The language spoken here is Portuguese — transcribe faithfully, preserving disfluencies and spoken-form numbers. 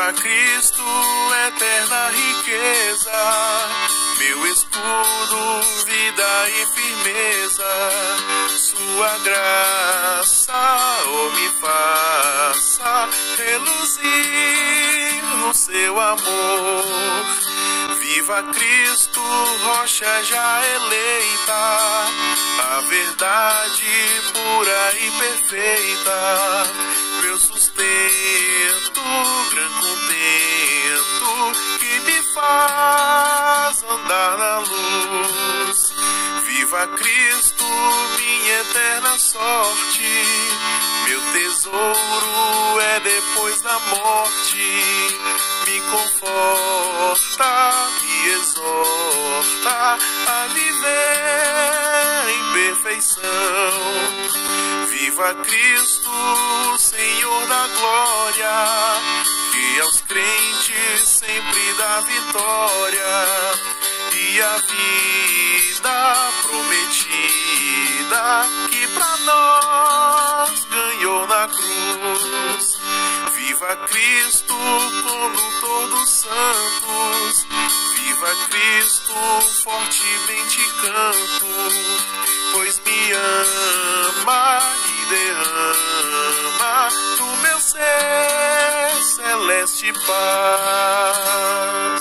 Viva Cristo, eterna riqueza, meu escudo, vida e firmeza. Sua graça, oh, me faça reluzir no seu amor. Viva Cristo, rocha já eleita, a verdade pura e perfeita, meu sustento, gran contento, que me faz andar na luz. Viva Cristo, minha eterna sorte, meu tesouro é depois da morte. Me conforta, me exorta a viver em perfeição. Viva Cristo, Senhor da glória, que aos crentes sempre dá vitória, e a vida prometida que pra nós ganhou na cruz. Viva Cristo, condutor dos santos, viva Cristo, fortemente canto, pois me ama e derrama do meu ser celeste paz.